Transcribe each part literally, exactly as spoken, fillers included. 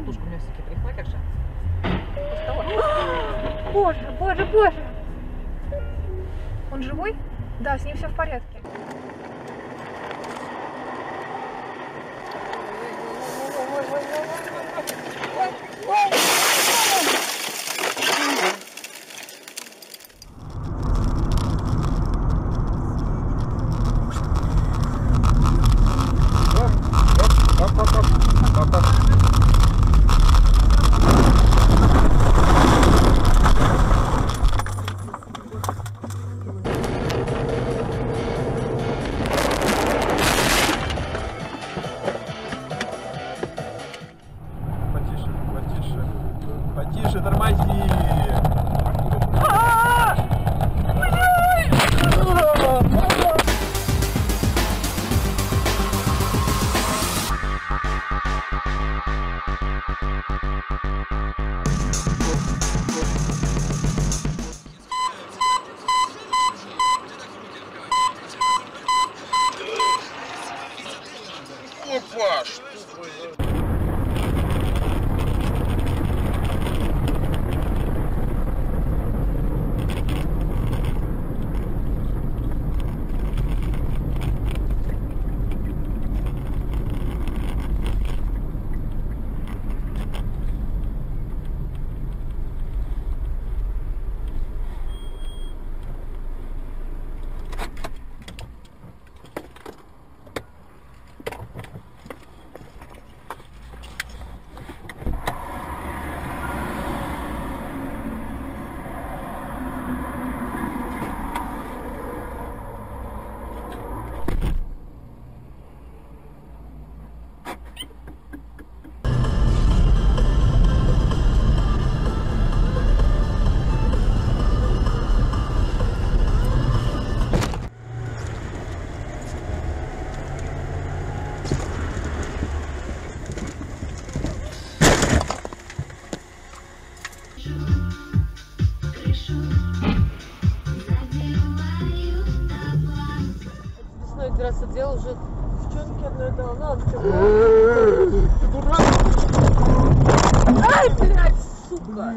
болтушка у меня все-таки парикмахерша. Боже, боже, боже! Он живой? Да, с ним все в порядке. Потише, тормози! Опа! Раз делал уже девчонки одной дала. Надо, ты дурак. Ай, блядь, сука.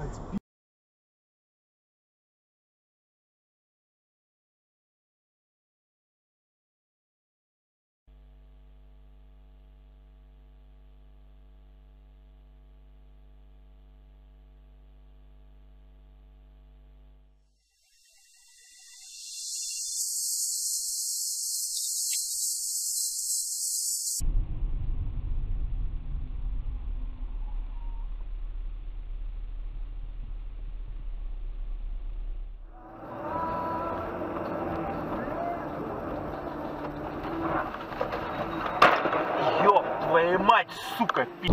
Ёб твою мать, сука, пи***.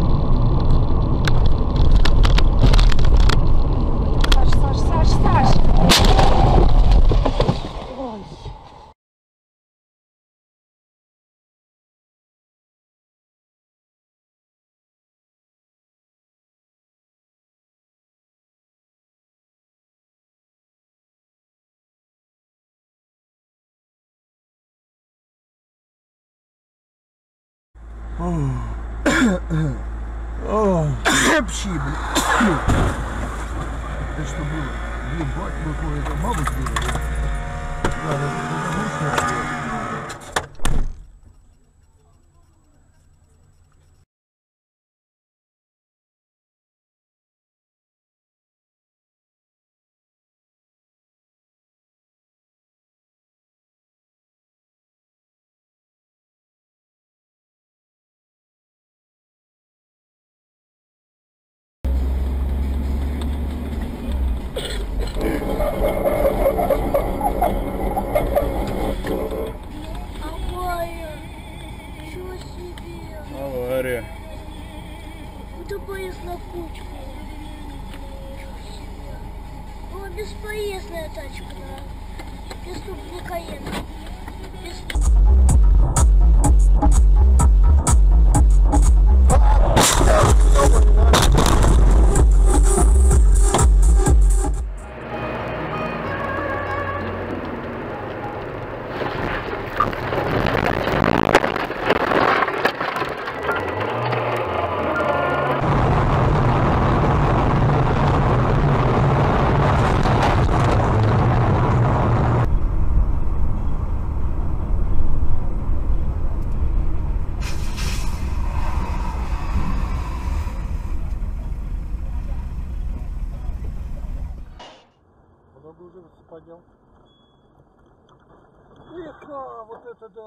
Саш, Саш, Саш, Саш! Ой. Пши, блин. Это что было? Блин, бать, мы кое-то бабу сбили. Да, да, Авария. Это поезд на кучку. О, бесполезная тачка, да. Преступника еда. Бес...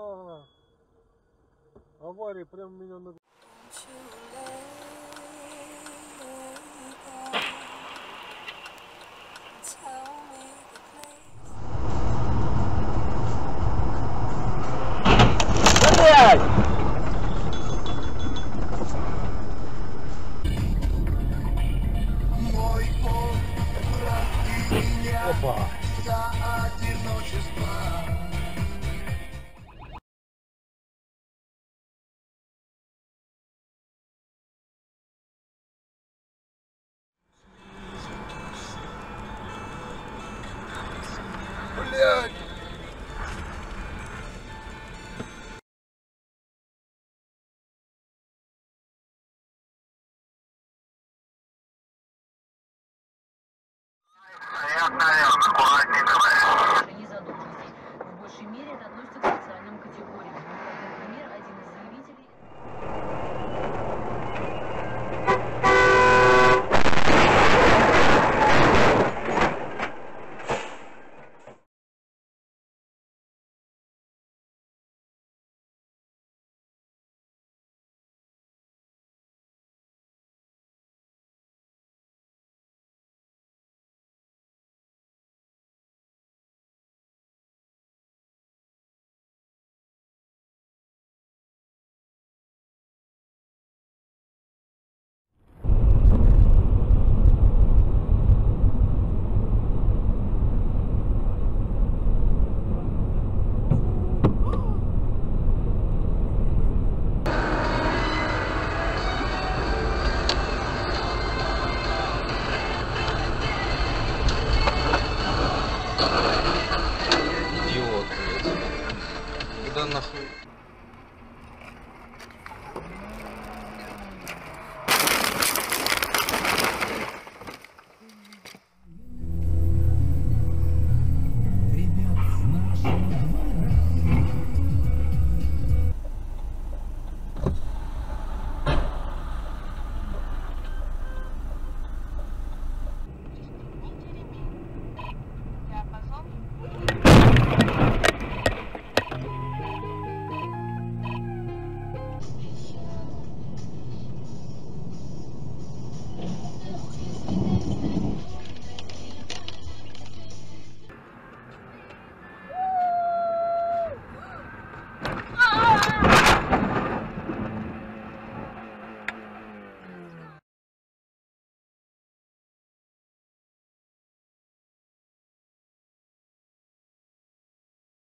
А, авария прям меня на... Опа! Блядь! Незадолженности. В большей мере это относится к социальным категориям. Например, один из заявителей... Идиот, блядь. Куда нахуй?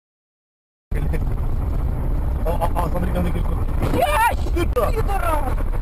А, а, а, смотри, там на... Пидорас!